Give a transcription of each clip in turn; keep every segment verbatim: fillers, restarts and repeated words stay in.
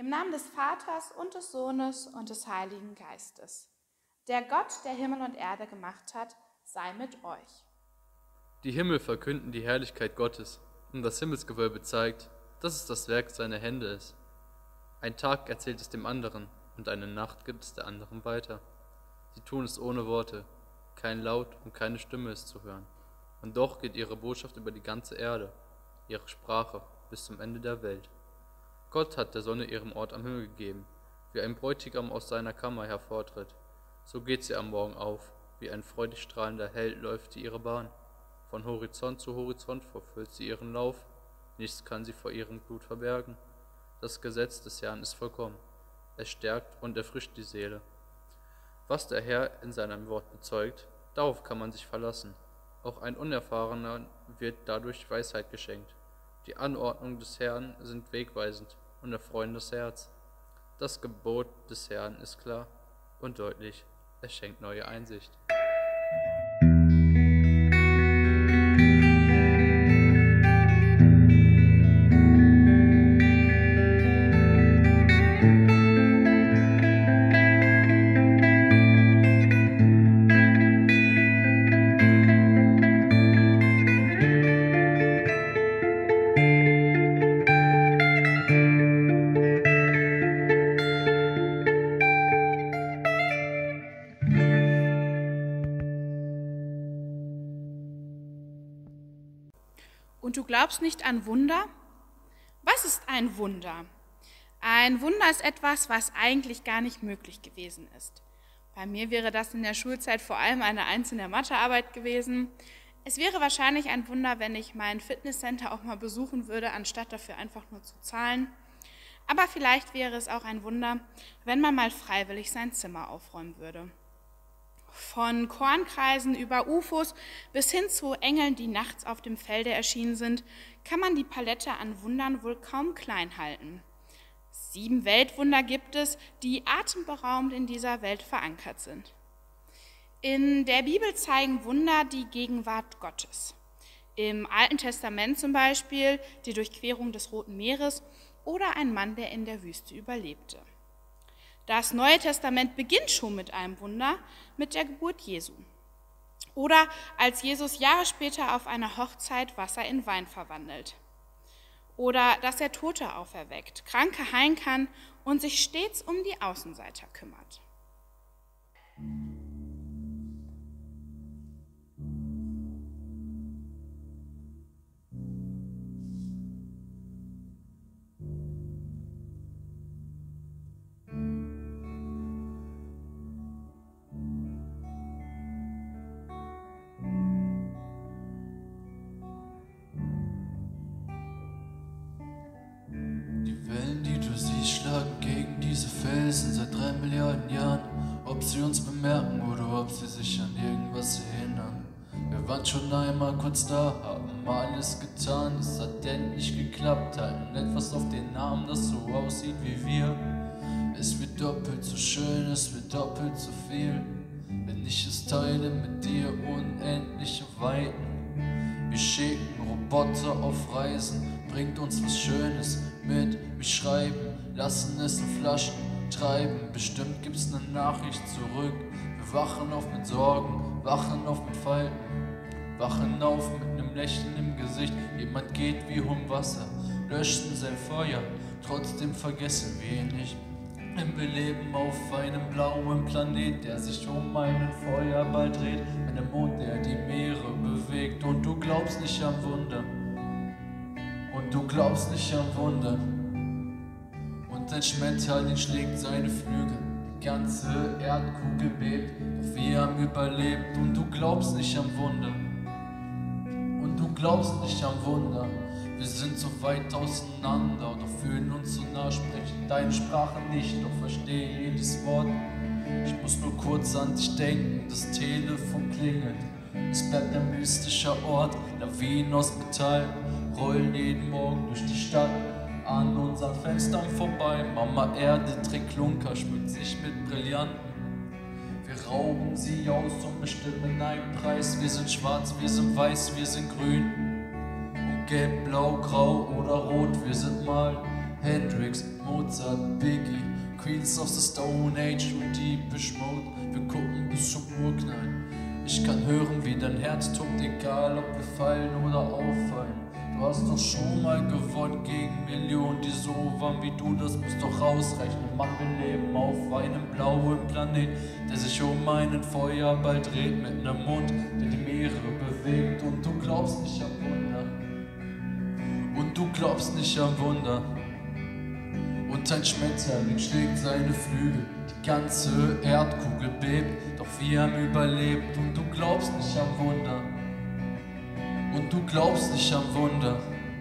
Namen des Vaters und des Sohnes und des Heiligen Geistes. Der Gott, der Himmel und Erde gemacht hat, sei mit euch. Die Himmel verkünden die Herrlichkeit Gottes, und das Himmelsgewölbe zeigt, dass es das Werk seiner Hände ist. Ein Tag erzählt es dem anderen, und eine Nacht gibt es der anderen weiter. Sie tun es ohne Worte, kein Laut und keine Stimme ist zu hören. Und doch geht ihre Botschaft über die ganze Erde, ihre Sprache bis zum Ende der Welt. Gott hat der Sonne ihren Ort am Himmel gegeben, wie ein Bräutigam aus seiner Kammer hervortritt. So geht sie am Morgen auf, wie ein freudig strahlender Held läuft sie ihre Bahn. Von Horizont zu Horizont verfüllt sie ihren Lauf, nichts kann sie vor ihrem Blut verbergen. Das Gesetz des Herrn ist vollkommen, es stärkt und erfrischt die Seele. Was der Herr in seinem Wort bezeugt, darauf kann man sich verlassen. Auch ein Unerfahrener wird dadurch Weisheit geschenkt. Die Anordnungen des Herrn sind wegweisend und erfreuen das Herz. Das Gebot des Herrn ist klar und deutlich, es schenkt neue Einsicht. Und du glaubst nicht an Wunder? Was ist ein Wunder? Ein Wunder ist etwas, was eigentlich gar nicht möglich gewesen ist. Bei mir wäre das in der Schulzeit vor allem eine Eins in der Mathearbeit gewesen. Es wäre wahrscheinlich ein Wunder, wenn ich mein Fitnesscenter auch mal besuchen würde, anstatt dafür einfach nur zu zahlen. Aber vielleicht wäre es auch ein Wunder, wenn man mal freiwillig sein Zimmer aufräumen würde. Von Kornkreisen über U F Os bis hin zu Engeln, die nachts auf dem Felde erschienen sind, kann man die Palette an Wundern wohl kaum klein halten. Sieben Weltwunder gibt es, die atemberaubend in dieser Welt verankert sind. In der Bibel zeigen Wunder die Gegenwart Gottes. Im Alten Testament zum Beispiel die Durchquerung des Roten Meeres oder ein Mann, der in der Wüste überlebte. Das Neue Testament beginnt schon mit einem Wunder, mit der Geburt Jesu. Oder als Jesus Jahre später auf einer Hochzeit Wasser in Wein verwandelt. Oder dass er Tote auferweckt, Kranke heilen kann und sich stets um die Außenseiter kümmert. Seit drei Milliarden Jahren, ob sie uns bemerken oder ob sie sich an irgendwas erinnern. Wir waren schon einmal kurz da, haben alles getan, es hat endlich geklappt, halten etwas auf den Namen, das so aussieht wie wir. Es wird doppelt so schön, es wird doppelt so viel, wenn ich es teile mit dir unendliche Weiten. Wir schicken Roboter auf Reisen, bringt uns was Schönes mit, wir schreiben, lassen es in Flaschen treiben, bestimmt gibt's ne Nachricht zurück. Wir wachen auf mit Sorgen, wachen auf mit Falten, wachen auf mit nem Lächeln im Gesicht. Jemand geht wie um Wasser, löschten sein Feuer, trotzdem vergessen wir ihn nicht. Denn wir leben auf einem blauen Planet, der sich um einen Feuerball dreht, einem Mond, der die Meere bewegt. Und du glaubst nicht an Wunder, und du glaubst nicht an Wunder. Und ein Schmetterling schlägt seine Flügel, die ganze Erdkugel bebt, doch wir haben überlebt. Und du glaubst nicht an Wunder, und du glaubst nicht an Wunder. Wir sind so weit auseinander, doch fühlen uns so nah, sprechen deine Sprache nicht, doch verstehe jedes Wort. Ich muss nur kurz an dich denken, das Telefon klingelt, es bleibt ein mystischer Ort. Lawinen aus Metall rollen jeden Morgen durch die Stadt an unseren Fenstern vorbei. Mama Erde trägt Klunker, schmückt sich mit Brillanten. Wir rauben sie aus und bestimmen einen Preis. Wir sind schwarz, wir sind weiß, wir sind grün und gelb, blau, grau oder rot. Wir sind mal Hendrix, Mozart, Biggie, Queens of the Stone Age und Deepish Mode. Wir gucken bis zum Urknall. Ich kann hören, wie dein Herz tobt, egal ob wir fallen oder auffallen. Du hast doch schon mal gewonnen gegen Millionen, die so waren wie du, das muss doch rausrechnen. Mann, wir leben auf einem blauen Planet, der sich um einen Feuerball dreht, mit einem Mond, der die Meere bewegt. Und du glaubst nicht am Wunder, und du glaubst nicht am Wunder. Und ein Schmetterling schlägt seine Flügel, die ganze Erdkugel bebt, doch wir haben überlebt. Und du glaubst nicht am Wunder, und du glaubst nicht am Wunder.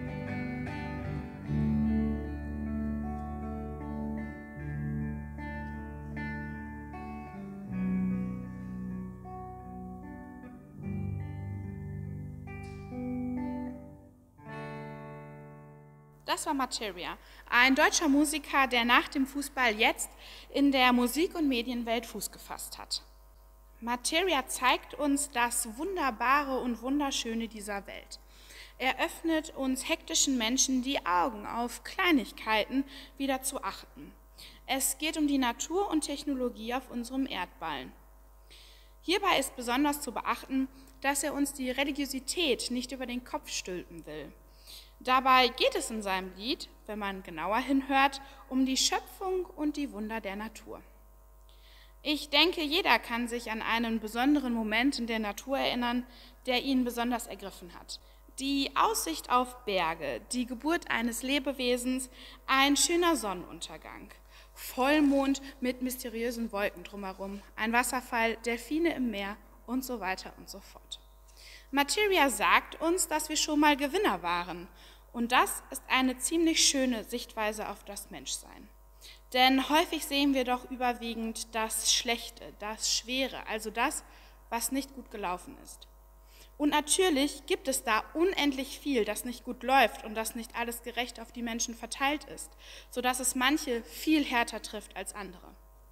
Das war Materia, ein deutscher Musiker, der nach dem Fußball jetzt in der Musik- und Medienwelt Fuß gefasst hat. Materia zeigt uns das Wunderbare und Wunderschöne dieser Welt. Er öffnet uns hektischen Menschen die Augen, auf Kleinigkeiten wieder zu achten. Es geht um die Natur und Technologie auf unserem Erdballen. Hierbei ist besonders zu beachten, dass er uns die Religiosität nicht über den Kopf stülpen will. Dabei geht es in seinem Lied, wenn man genauer hinhört, um die Schöpfung und die Wunder der Natur. Ich denke, jeder kann sich an einen besonderen Moment in der Natur erinnern, der ihn besonders ergriffen hat. Die Aussicht auf Berge, die Geburt eines Lebewesens, ein schöner Sonnenuntergang, Vollmond mit mysteriösen Wolken drumherum, ein Wasserfall, Delfine im Meer und so weiter und so fort. Materia sagt uns, dass wir schon mal Gewinner waren. Und das ist eine ziemlich schöne Sichtweise auf das Menschsein. Denn häufig sehen wir doch überwiegend das Schlechte, das Schwere, also das, was nicht gut gelaufen ist. Und natürlich gibt es da unendlich viel, das nicht gut läuft und das nicht alles gerecht auf die Menschen verteilt ist, sodass es manche viel härter trifft als andere.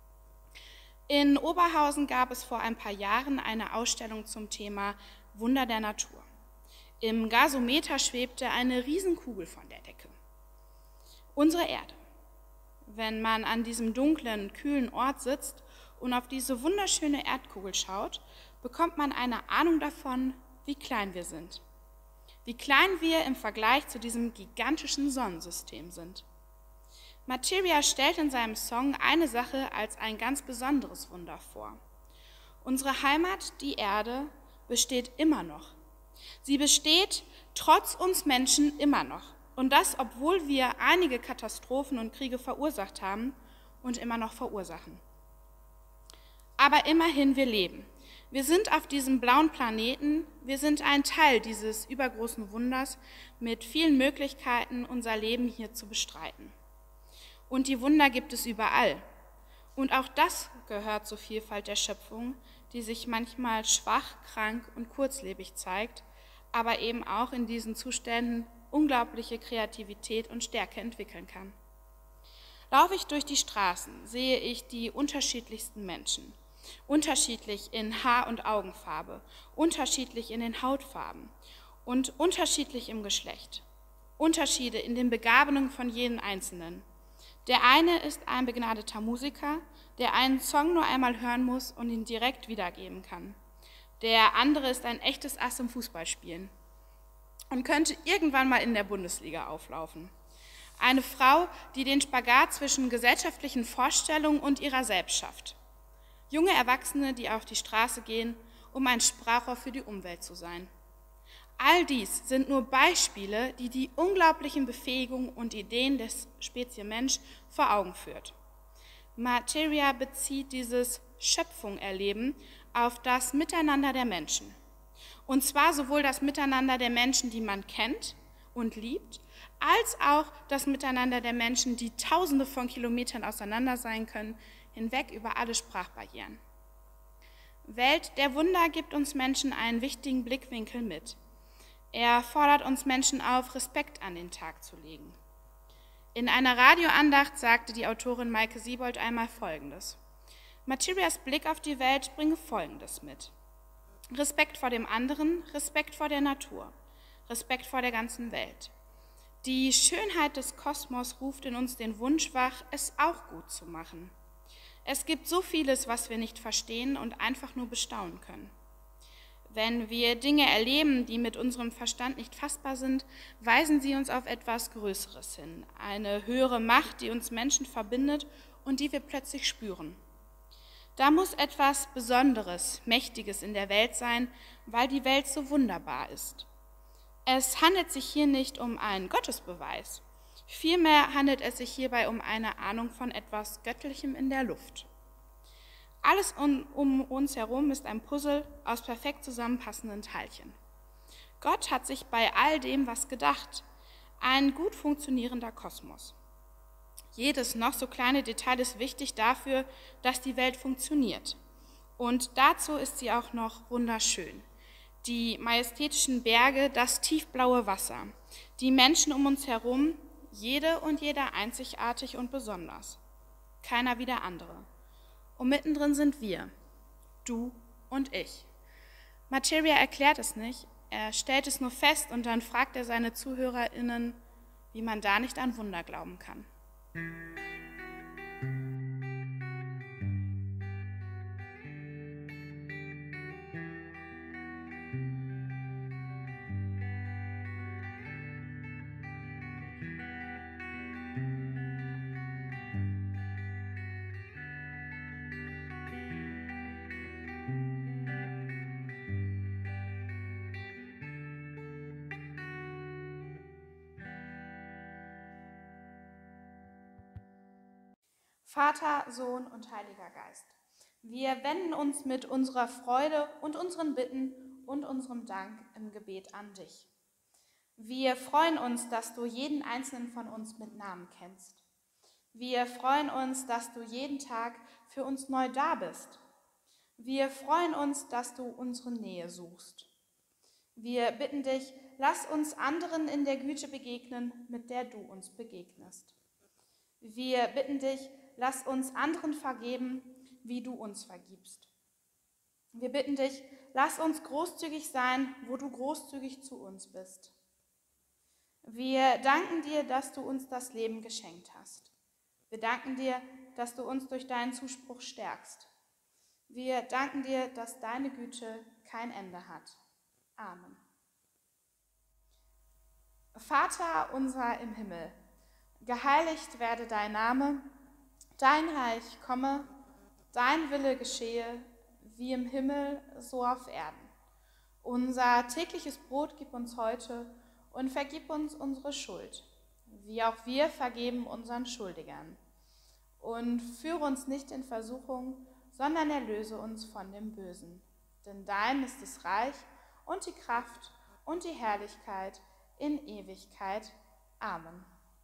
In Oberhausen gab es vor ein paar Jahren eine Ausstellung zum Thema Wunder der Natur. Im Gasometer schwebte eine Riesenkugel von der Decke. Unsere Erde. Wenn man an diesem dunklen, kühlen Ort sitzt und auf diese wunderschöne Erdkugel schaut, bekommt man eine Ahnung davon, wie klein wir sind. Wie klein wir im Vergleich zu diesem gigantischen Sonnensystem sind. Materia stellt in seinem Song eine Sache als ein ganz besonderes Wunder vor. Unsere Heimat, die Erde, besteht immer noch. Sie besteht trotz uns Menschen immer noch. Und das, obwohl wir einige Katastrophen und Kriege verursacht haben und immer noch verursachen. Aber immerhin, wir leben. Wir sind auf diesem blauen Planeten, wir sind ein Teil dieses übergroßen Wunders mit vielen Möglichkeiten, unser Leben hier zu bestreiten. Und die Wunder gibt es überall. Und auch das gehört zur Vielfalt der Schöpfung, die sich manchmal schwach, krank und kurzlebig zeigt, aber eben auch in diesen Zuständen unglaubliche Kreativität und Stärke entwickeln kann. Laufe ich durch die Straßen, sehe ich die unterschiedlichsten Menschen, unterschiedlich in Haar- und Augenfarbe, unterschiedlich in den Hautfarben und unterschiedlich im Geschlecht, Unterschiede in den Begabungen von jedem Einzelnen. Der eine ist ein begnadeter Musiker, der einen Song nur einmal hören muss und ihn direkt wiedergeben kann. Der andere ist ein echtes Ass im Fußballspielen und könnte irgendwann mal in der Bundesliga auflaufen. Eine Frau, die den Spagat zwischen gesellschaftlichen Vorstellungen und ihrer selbst schafft. Junge Erwachsene, die auf die Straße gehen, um ein Sprachrohr für die Umwelt zu sein. All dies sind nur Beispiele, die die unglaublichen Befähigungen und Ideen des Spezies Mensch vor Augen führt. Materia bezieht dieses Schöpfungerleben auf das Miteinander der Menschen. Und zwar sowohl das Miteinander der Menschen, die man kennt und liebt, als auch das Miteinander der Menschen, die Tausende von Kilometern auseinander sein können, hinweg über alle Sprachbarrieren. Welt der Wunder gibt uns Menschen einen wichtigen Blickwinkel mit. Er fordert uns Menschen auf, Respekt an den Tag zu legen. In einer Radioandacht sagte die Autorin Maike Siebold einmal Folgendes: Materias Blick auf die Welt bringe Folgendes mit. Respekt vor dem anderen, Respekt vor der Natur, Respekt vor der ganzen Welt. Die Schönheit des Kosmos ruft in uns den Wunsch wach, es auch gut zu machen. Es gibt so vieles, was wir nicht verstehen und einfach nur bestaunen können. Wenn wir Dinge erleben, die mit unserem Verstand nicht fassbar sind, weisen sie uns auf etwas Größeres hin, eine höhere Macht, die uns Menschen verbindet und die wir plötzlich spüren. Da muss etwas Besonderes, Mächtiges in der Welt sein, weil die Welt so wunderbar ist. Es handelt sich hier nicht um einen Gottesbeweis, vielmehr handelt es sich hierbei um eine Ahnung von etwas Göttlichem in der Luft. Alles um, um uns herum ist ein Puzzle aus perfekt zusammenpassenden Teilchen. Gott hat sich bei all dem was gedacht, ein gut funktionierender Kosmos. Jedes noch so kleine Detail ist wichtig dafür, dass die Welt funktioniert. Und dazu ist sie auch noch wunderschön. Die majestätischen Berge, das tiefblaue Wasser, die Menschen um uns herum, jede und jeder einzigartig und besonders. Keiner wie der andere. Und mittendrin sind wir, du und ich. Materia erklärt es nicht, er stellt es nur fest und dann fragt er seine ZuhörerInnen, wie man da nicht an Wunder glauben kann. Vater, Sohn und Heiliger Geist, wir wenden uns mit unserer Freude und unseren Bitten und unserem Dank im Gebet an dich. Wir freuen uns, dass du jeden einzelnen von uns mit Namen kennst. Wir freuen uns, dass du jeden Tag für uns neu da bist. Wir freuen uns, dass du unsere Nähe suchst. Wir bitten dich, lass uns anderen in der Güte begegnen, mit der du uns begegnest. Wir bitten dich, lass uns anderen vergeben, wie du uns vergibst. Wir bitten dich, lass uns großzügig sein, wo du großzügig zu uns bist. Wir danken dir, dass du uns das Leben geschenkt hast. Wir danken dir, dass du uns durch deinen Zuspruch stärkst. Wir danken dir, dass deine Güte kein Ende hat. Amen. Vater unser im Himmel, geheiligt werde dein Name, dein Reich komme, dein Wille geschehe, wie im Himmel, so auf Erden. Unser tägliches Brot gib uns heute und vergib uns unsere Schuld, wie auch wir vergeben unseren Schuldigern. Und führe uns nicht in Versuchung, sondern erlöse uns von dem Bösen. Denn dein ist das Reich und die Kraft und die Herrlichkeit in Ewigkeit. Amen.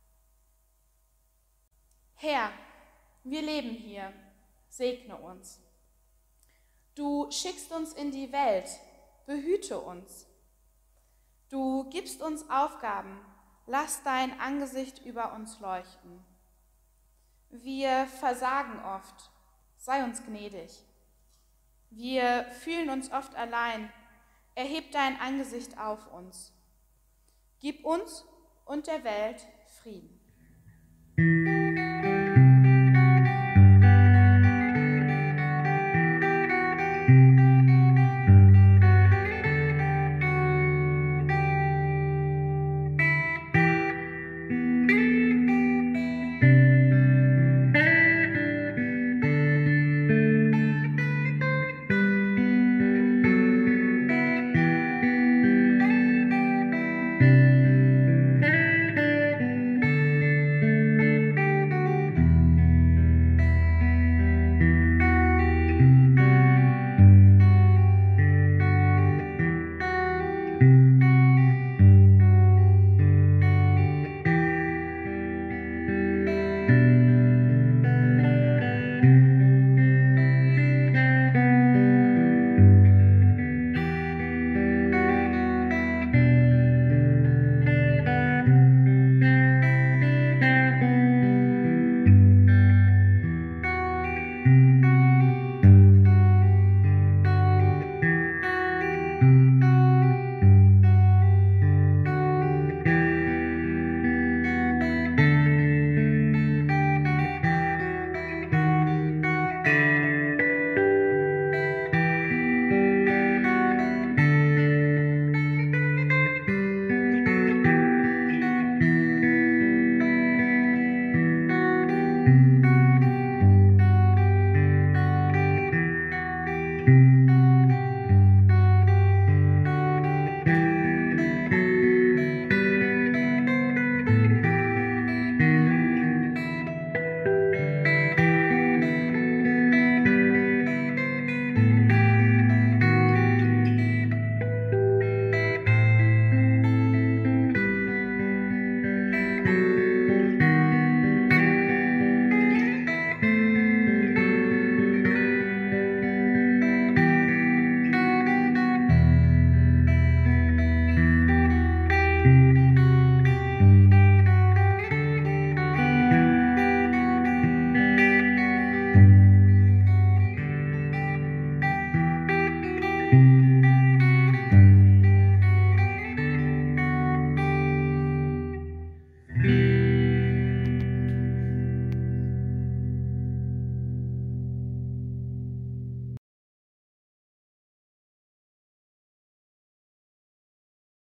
Herr, wir leben hier, segne uns. Du schickst uns in die Welt, behüte uns. Du gibst uns Aufgaben, lass dein Angesicht über uns leuchten. Wir versagen oft, sei uns gnädig. Wir fühlen uns oft allein, erheb dein Angesicht auf uns. Gib uns und der Welt Frieden.